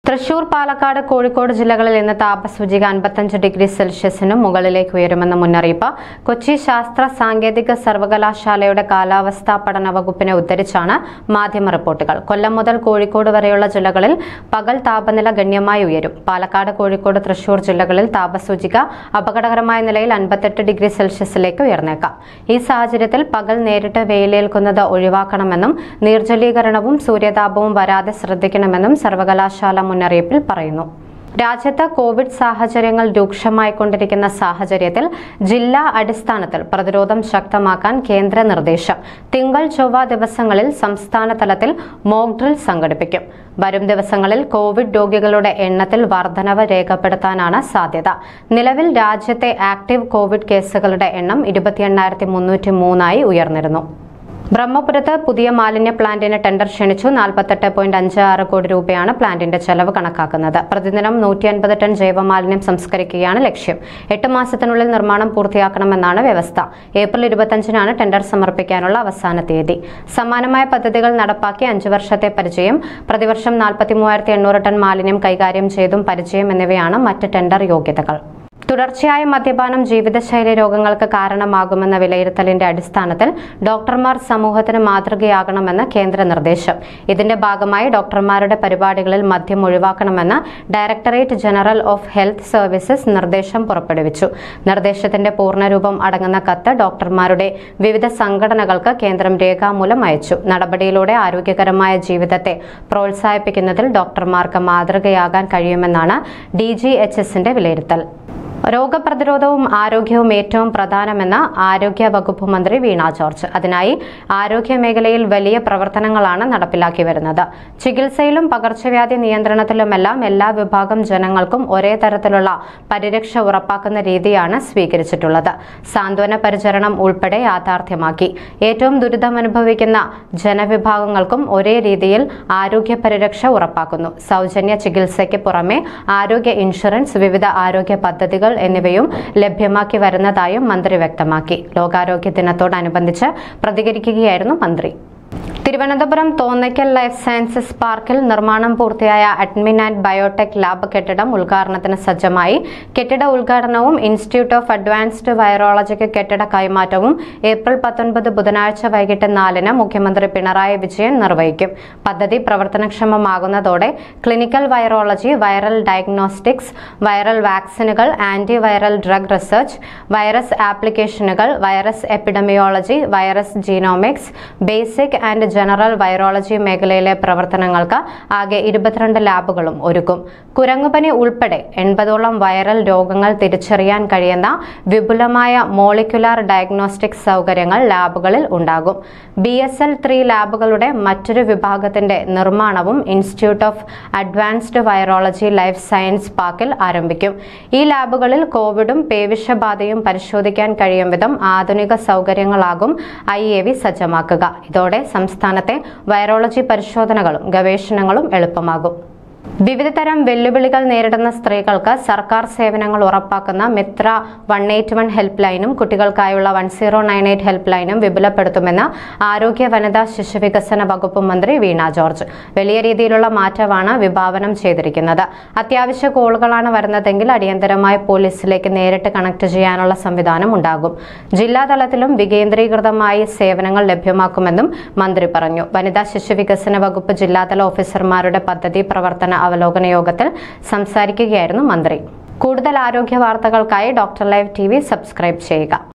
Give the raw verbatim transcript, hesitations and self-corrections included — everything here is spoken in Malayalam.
തൃശൂർ, പാലക്കാട്, കോഴിക്കോട് ജില്ലകളിൽ ഇന്ന് താപസൂചിക അൻപത്തഞ്ച് ഡിഗ്രി സെൽഷ്യസിനും മുകളിലേക്ക് ഉയരുമെന്ന മുന്നറിയിപ്പ് കൊച്ചി ശാസ്ത്ര സാങ്കേതിക സർവകലാശാലയുടെ കാലാവസ്ഥാ പഠന വകുപ്പിനെ ഉദ്ധരിച്ചാണ് മാധ്യമ റിപ്പോർട്ടുകൾ. കൊല്ലം മുതൽ കോഴിക്കോട് വരെയുള്ള ജില്ലകളിൽ പകൽ താപനില ഗണ്യമായി ഉയരും. പാലക്കാട്, കോഴിക്കോട്, തൃശൂർ ജില്ലകളിൽ താപസൂചിക അപകടകരമായ നിലയിൽ അൻപത്തെട്ട് ഡിഗ്രി സെൽഷ്യസിലേക്ക് ഉയർന്നേക്കാം. ഈ സാഹചര്യത്തിൽ പകൽ നേരിട്ട് വെയിലേൽക്കുന്നത് ഒഴിവാക്കണമെന്നും നിർജ്ജലീകരണവും സൂര്യതാപവും വരാതെ ശ്രദ്ധിക്കണമെന്നും സർവകലാശാല മുന്നറിയിപ്പിൽ പറയുന്നു. രാജ്യത്ത് കോവിഡ് സാഹചര്യങ്ങൾ രൂക്ഷമായിക്കൊണ്ടിരിക്കുന്ന സാഹചര്യത്തിൽ ജില്ലാ അടിസ്ഥാനത്തിൽ പ്രതിരോധം ശക്തമാക്കാൻ കേന്ദ്ര നിർദ്ദേശം. തിങ്കൾ, ചൊവ്വ ദിവസങ്ങളിൽ സംസ്ഥാന തലത്തിൽ മോക്ക് ഡ്രിൽ സംഘടിപ്പിക്കും. വരും ദിവസങ്ങളിൽ കോവിഡ് രോഗികളുടെ എണ്ണത്തിൽ വർധനവ് രേഖപ്പെടുത്താനാണ് സാധ്യത. നിലവിൽ രാജ്യത്തെ ആക്ടീവ് കോവിഡ് കേസുകളുടെ എണ്ണം ഇരുപത്തി എണ്ണായിരത്തി മുന്നൂറ്റി മൂന്നായി ഉയർന്നിരുന്നു. ബ്രഹ്മപുരത്ത് പുതിയ മാലിന്യ പ്ലാന്റിന് ടെൻഡർ ക്ഷണിച്ചു. നാൽപ്പത്തെട്ട് പോയിന്റ് അഞ്ച് ആറ് കോടി രൂപയാണ് പ്ലാന്റിന്റെ ചെലവ് കണക്കാക്കുന്നത്. പ്രതിദിനം നൂറ്റി അൻപത് ടൺ ജൈവമാലിന്യം സംസ്കരിക്കുകയാണ് ലക്ഷ്യം. എട്ട് മാസത്തിനുള്ളിൽ നിർമ്മാണം പൂർത്തിയാക്കണമെന്നാണ് വ്യവസ്ഥ. ഏപ്രിൽ ഇരുപത്തിയഞ്ചിനാണ് ടെൻഡർ സമർപ്പിക്കാനുള്ള അവസാന തീയതി. സമാനമായ പദ്ധതികൾ നടപ്പാക്കി അഞ്ചു വർഷത്തെ പരിചയം, പ്രതിവർഷം നാൽപ്പത്തി മൂവായിരത്തി എണ്ണൂറ് ടൺ മാലിന്യം കൈകാര്യം ചെയ്തും പരിചയം എന്നിവയാണ് മറ്റ് ടെൻഡർ യോഗ്യതകൾ. തുടർച്ചയായ മദ്യപാനം ജീവിതശൈലി രോഗങ്ങൾക്ക് കാരണമാകുമെന്ന വിലയിരുത്തലിന്റെ അടിസ്ഥാനത്തിൽ ഡോക്ടർമാർ സമൂഹത്തിന് മാതൃകയാകണമെന്ന് കേന്ദ്ര നിർദ്ദേശം. ഇതിന്റെ ഭാഗമായി ഡോക്ടർമാരുടെ പരിപാടികളിൽ മദ്യം ഒഴിവാക്കണമെന്ന് directorate general of health services നിർദ്ദേശം പുറപ്പെടുവിച്ചു. നിർദ്ദേശത്തിന്റെ പൂർണ്ണരൂപം അടങ്ങുന്ന കത്ത് ഡോക്ടർമാരുടെ വിവിധ സംഘടനകൾക്ക് കേന്ദ്രം രേഖാമൂലം അയച്ചു. നടപടിയിലൂടെ ആരോഗ്യകരമായ ജീവിതത്തെ പ്രോത്സാഹിപ്പിക്കുന്നതിൽ ഡോക്ടർമാർക്ക് മാതൃകയാകാൻ കഴിയുമെന്നാണ് ഡി ജി എച്ച് എസിന്റെ വിലയിരുത്തൽ. രോഗപ്രതിരോധവും ആരോഗ്യവും ഏറ്റവും പ്രധാനമെന്ന് ആരോഗ്യ വകുപ്പ് മന്ത്രി വീണ ജോർജ്. അതിനായി ആരോഗ്യ മേഖലയിൽ വലിയ പ്രവർത്തനങ്ങളാണ് നടപ്പിലാക്കി വരുന്നത്. ചികിത്സയിലും പകർച്ചവ്യാധി നിയന്ത്രണത്തിലുമെല്ലാം എല്ലാ വിഭാഗം ജനങ്ങൾക്കും ഒരേ തരത്തിലുള്ള പരിരക്ഷ ഉറപ്പാക്കുന്ന രീതിയാണ് സ്വീകരിച്ചിട്ടുള്ളത്. സാന്ത്വന പരിചരണം ഉൾപ്പെടെ യാഥാർത്ഥ്യമാക്കി. ഏറ്റവും ദുരിതമനുഭവിക്കുന്ന ജനവിഭാഗങ്ങൾക്കും ഒരേ രീതിയിൽ ആരോഗ്യ പരിരക്ഷ ഉറപ്പാക്കുന്നു. സൗജന്യ ചികിത്സയ്ക്ക് പുറമെ ആരോഗ്യ ഇൻഷുറൻസ്, വിവിധ ആരോഗ്യ പദ്ധതികൾ എന്നിവയും ലഭ്യമാക്കി വരുന്നതായും മന്ത്രി വ്യക്തമാക്കി. ലോകാരോഗ്യ ദിനത്തോടനുബന്ധിച്ച് പ്രതികരിക്കുകയായിരുന്നു മന്ത്രി. തിരുവനന്തപുരം തോന്നയ്ക്കൽ ലൈഫ് സയൻസസ് പാർക്കിൽ നിർമ്മാണം പൂർത്തിയായ അഡ്മിൻ ആൻഡ് ബയോടെക് ലാബ് കെട്ടിടം ഉദ്ഘാടനത്തിന് സജ്ജമായി. കെട്ടിട ഉദ്ഘാടനവും ഇൻസ്റ്റിറ്റ്യൂട്ട് ഓഫ് അഡ്വാൻസ്ഡ് വൈറോളജിക്ക് കെട്ടിട കൈമാറ്റവും ഏപ്രിൽ പത്തൊൻപത് ബുധനാഴ്ച വൈകിട്ട് നാലിന് മുഖ്യമന്ത്രി പിണറായി വിജയൻ നിർവഹിക്കും. പദ്ധതി പ്രവർത്തനക്ഷമമാകുന്നതോടെ clinical virology, viral diagnostics, viral വാക്സിനുകൾ, anti viral drug research, virus ആപ്ലിക്കേഷനുകൾ, virus epidemiology, virus genomics, basic and general virology മേഖലയിലെ പ്രവർത്തനങ്ങൾക്ക് ആകെ ഇരുപത്തിരണ്ട് ലാബുകളും ഒരുക്കും. കുരങ്ങുപനി ഉൾപ്പെടെ എൺപതോളം വൈറൽ രോഗങ്ങൾ തിരിച്ചറിയാൻ കഴിയുന്ന വിപുലമായ മോളിക്യുലാർ ഡയഗ്നോസ്റ്റിക് സൗകര്യങ്ങൾ ലാബുകളിൽ ഉണ്ടാകും. ബി എസ് എൽ ത്രീ ലാബുകളുടെ മറ്റൊരു വിഭാഗത്തിന്റെ നിർമ്മാണവും institute of advanced virology life science പാർക്കിൽ ആരംഭിക്കും. ഈ ലാബുകളിൽ കോവിഡും പേവിഷബാധയും പരിശോധിക്കാൻ കഴിയും വിധം ആധുനിക സൗകര്യങ്ങളാകും ഐ എ വി സജ്ജമാക്കുക. ഇതോടെ സംസ്ഥാനത്തെ വൈറോളജി പരിശോധനകളും ഗവേഷണങ്ങളും എളുപ്പമാകും. വിവിധതരം വെല്ലുവിളികൾ നേരിടുന്ന സ്ത്രീകൾക്ക് സർക്കാർ സേവനങ്ങൾ ഉറപ്പാക്കുന്ന Mitra one eight one help ലൈനും കുട്ടികൾക്കായുള്ള one zero nine eight help ലൈനും വിപുലപ്പെടുത്തുമെന്ന് ആരോഗ്യ, വനിതാ, ശിശുവികസന വകുപ്പ് മന്ത്രി വീണ ജോർജ്. വലിയ രീതിയിലുള്ള മാറ്റമാണ് വിഭാവനം ചെയ്തിരിക്കുന്നത്. അത്യാവശ്യ കോളുകളാണ് വരുന്നതെങ്കിൽ അടിയന്തരമായി പോലീസിലേക്ക് നേരിട്ട് കണക്ട് ചെയ്യാനുള്ള സംവിധാനം ഉണ്ടാകും. ജില്ലാതലത്തിലും വികേന്ദ്രീകൃതമായി സേവനങ്ങൾ ലഭ്യമാക്കുമെന്നും മന്ത്രി പറഞ്ഞു. വനിതാ ശിശുവികസന വകുപ്പ് ജില്ലാതല ഓഫീസർമാരുടെ പദ്ധതി പ്രവർത്തന അവലോകന യോഗത്തിൽ സംസാരിക്കുകയായിരുന്നു മന്ത്രി. കൂടുതൽ ആരോഗ്യ വാർത്തകൾക്കായി doctor live T V subscribe ചെയ്യുക.